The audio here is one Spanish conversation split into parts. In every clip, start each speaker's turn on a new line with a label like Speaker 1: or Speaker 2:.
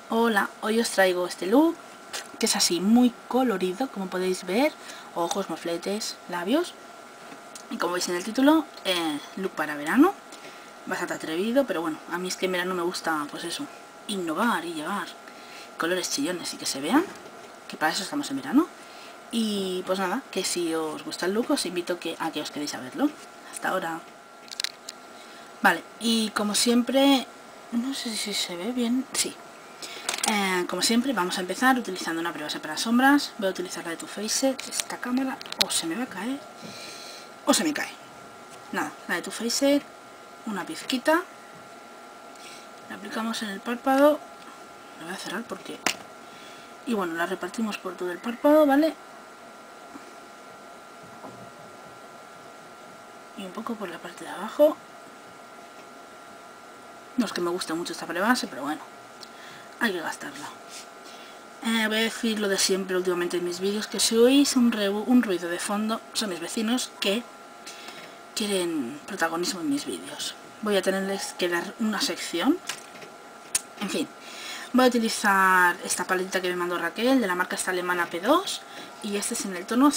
Speaker 1: Hola, hoy os traigo este look, que es así muy colorido, como podéis ver, ojos, mofletes, labios, y como veis en el título, look para verano, bastante atrevido, pero bueno, a mí es que en verano me gusta, pues eso, innovar y llevar colores chillones y que se vean, que para eso estamos en verano, y pues nada, que si os gusta el look os invito a que os quedéis a verlo. Hasta ahora. Vale, y como siempre, no sé si se ve bien, sí. Como siempre vamos a empezar utilizando una base para sombras. Voy a utilizar la de Too Faced. Esta cámara o se me va a caer o se me cae. Nada, la de Too Faced, una pizquita, la aplicamos en el párpado. La voy a cerrar porque... Y bueno, la repartimos por todo el párpado, ¿vale? Y un poco por la parte de abajo. No es que me guste mucho esta prebase, pero bueno, hay que gastarla. Voy a decir lo de siempre últimamente en mis vídeos, que si oís un ruido de fondo, son mis vecinos que quieren protagonismo en mis vídeos. Voy a tenerles que dar una sección. En fin, voy a utilizar esta paletita que me mandó Raquel, de la marca esta alemana P2, y este es en el tono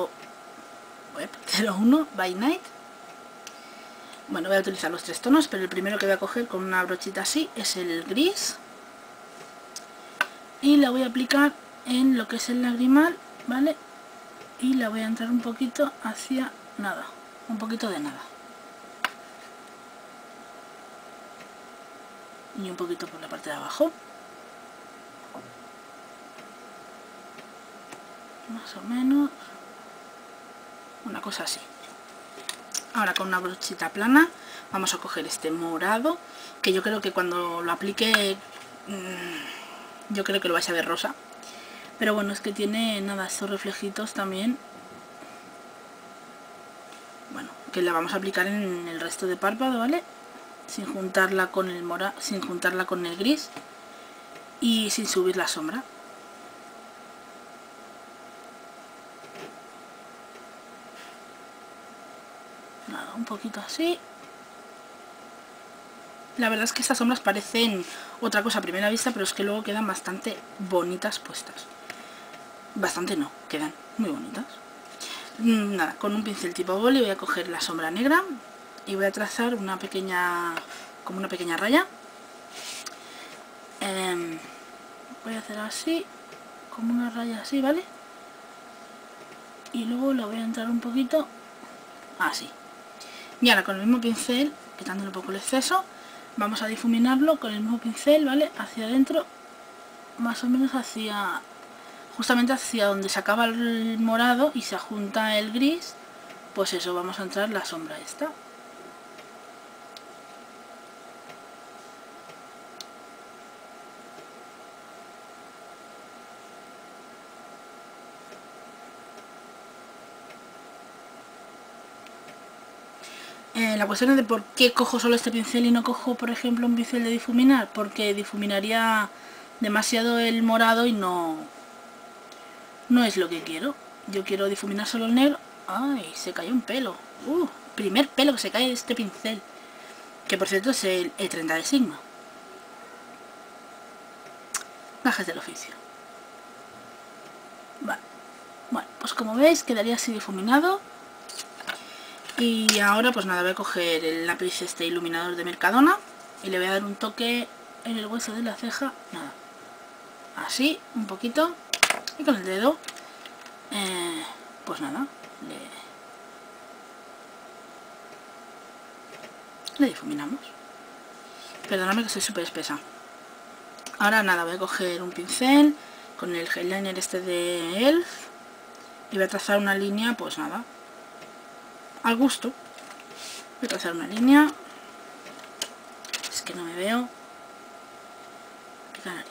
Speaker 1: 01 by Night. Bueno, voy a utilizar los tres tonos, pero el primero que voy a coger con una brochita así es el gris. Y la voy a aplicar en lo que es el lagrimal, ¿vale? Y la voy a entrar un poquito hacia nada, un poquito de nada. Y un poquito por la parte de abajo. Más o menos. Una cosa así. Ahora con una brochita plana vamos a coger este morado, que yo creo que cuando lo aplique, yo creo que lo vais a ver rosa. Pero bueno, es que tiene nada, estos reflejitos también. Bueno, que la vamos a aplicar en el resto de párpado, ¿vale? Sin juntarla con el sin juntarla con el gris y sin subir la sombra. Nada, un poquito así. La verdad es que estas sombras parecen otra cosa a primera vista, pero es que luego quedan bastante bonitas puestas. Bastante no, quedan muy bonitas. Nada, con un pincel tipo boli voy a coger la sombra negra y voy a trazar una pequeña, como una pequeña raya. Voy a hacer así, como una raya así, ¿vale? Y luego la voy a entrar un poquito así. Y ahora con el mismo pincel, quitándole un poco el exceso, vamos a difuminarlo con el mismo pincel, ¿vale? Hacia adentro, más o menos hacia... justamente hacia donde se acaba el morado y se junta el gris, pues eso, vamos a entrar la sombra esta. La cuestión es de por qué cojo solo este pincel y no cojo, por ejemplo, un pincel de difuminar, porque difuminaría demasiado el morado y no es lo que quiero. Yo quiero difuminar solo el negro. ¡Ay! Se cayó un pelo. Primer pelo que se cae de este pincel. Que por cierto es el E30 de Sigma. Gajes del oficio. Vale. Bueno, pues como veis quedaría así difuminado. Y ahora pues nada, voy a coger el lápiz este iluminador de Mercadona y le voy a dar un toque en el hueso de la ceja. Nada. Así, un poquito. Y con el dedo, pues nada, le difuminamos. Perdóname que soy súper espesa. Ahora nada, voy a coger un pincel con el eyeliner este de ELF y voy a trazar una línea, pues nada, al gusto. Voy a trazar una línea. Es que no me veo. Qué nariz.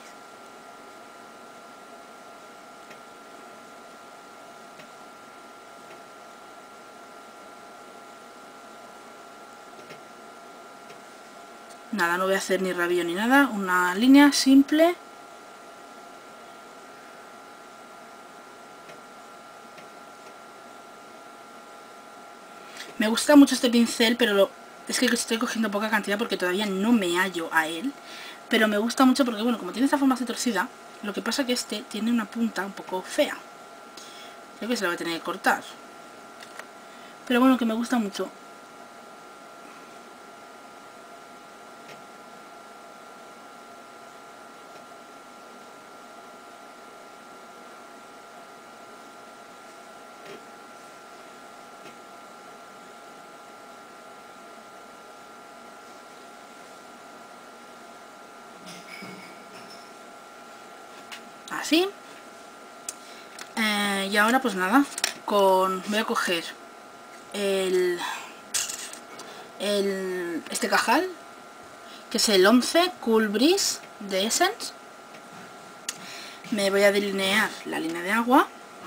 Speaker 1: Nada, no voy a hacer ni rabillo ni nada, una línea simple. Me gusta mucho este pincel, pero Es que estoy cogiendo poca cantidad porque todavía no me hallo a él. Pero me gusta mucho porque, bueno, como tiene esta forma así torcida, lo que pasa que este tiene una punta un poco fea. Creo que se la voy a tener que cortar. Pero bueno, que me gusta mucho. Así. Y ahora pues nada, voy a coger este cajal, que es el 11 Cool Breeze de Essence. Me voy a delinear la línea de agua,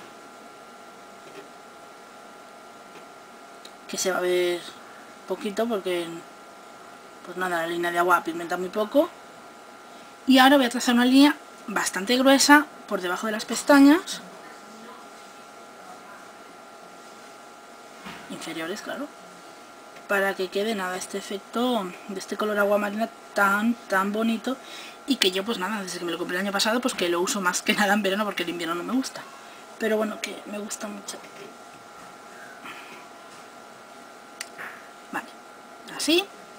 Speaker 1: que se va a ver poquito porque, pues nada, la línea de agua pigmenta muy poco. Y ahora voy a trazar una línea bastante gruesa por debajo de las pestañas inferiores, claro, para que quede nada este efecto de este color agua marina tan bonito, y que yo pues nada, desde que me lo compré el año pasado, pues que lo uso más que nada en verano porque el invierno no me gusta, pero bueno, que me gusta mucho. Vale, así.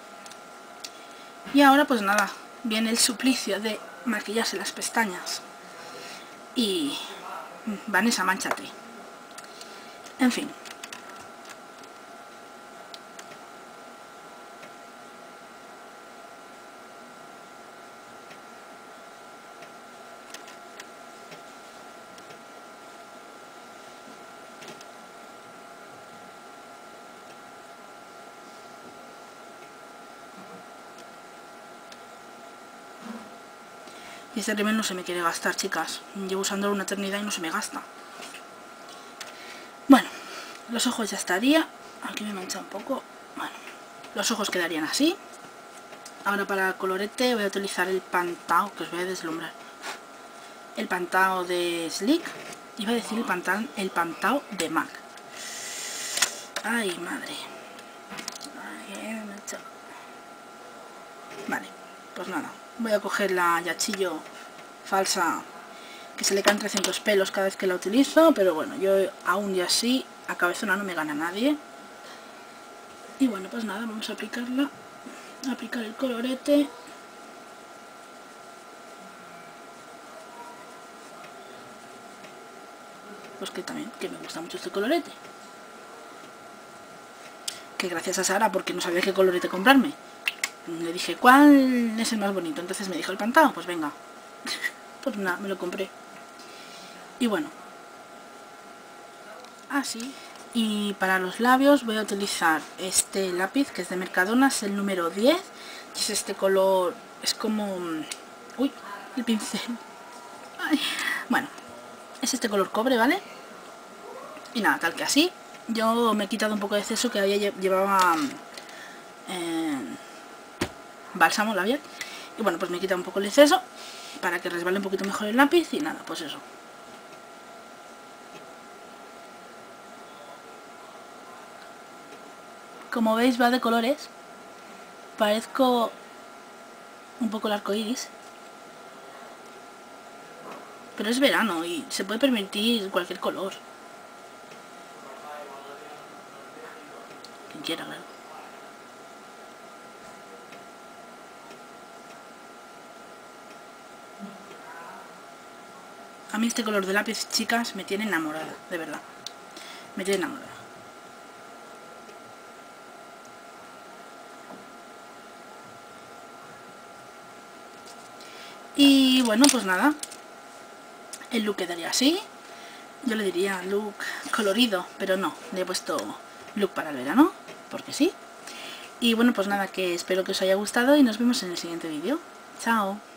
Speaker 1: Y ahora pues nada, viene el suplicio de maquillarse las pestañas y Vanessa, mánchate. En fin. Y este rímel no se me quiere gastar, chicas. Llevo usándolo una eternidad y no se me gasta. Bueno, los ojos ya estaría. Aquí me mancha un poco. Bueno, los ojos quedarían así. Ahora para el colorete voy a utilizar el Pantao, que os voy a deslumbrar. El Pantao de Sleek. Iba a decir el Pantao de MAC. Ay, madre. Ay, vale, pues nada. Voy a coger la Yachillo falsa, que se le caen 300 pelos cada vez que la utilizo, pero bueno, yo aún y así a cabezona no me gana nadie. Y bueno, pues nada, vamos a aplicarla, aplicar el colorete. Pues que también, que me gusta mucho este colorete. Que gracias a Sara, porque no sabía qué colorete comprarme, le dije, ¿cuál es el más bonito? Entonces me dijo el Pantao, pues venga. Pues nada, me lo compré. Y bueno, así. Y para los labios voy a utilizar este lápiz, que es de Mercadona, es el número 10. Y es este color, es como... Uy, el pincel. Ay. Bueno, es este color cobre, ¿vale? Y nada, tal que así. Yo me he quitado un poco de exceso que llevaba bálsamo labial. Y bueno, pues me he quitado un poco el exceso para que resbale un poquito mejor el lápiz. Y nada, pues eso. Como veis, va de colores. Parezco un poco el arco iris. Pero es verano y se puede permitir cualquier color. Quien quiera, claro. A mí este color de lápiz, chicas, me tiene enamorada, de verdad. Me tiene enamorada. Y bueno, pues nada. El look quedaría así. Yo le diría look colorido, pero no. Le he puesto look para el verano, porque sí. Y bueno, pues nada, que espero que os haya gustado y nos vemos en el siguiente vídeo. Chao.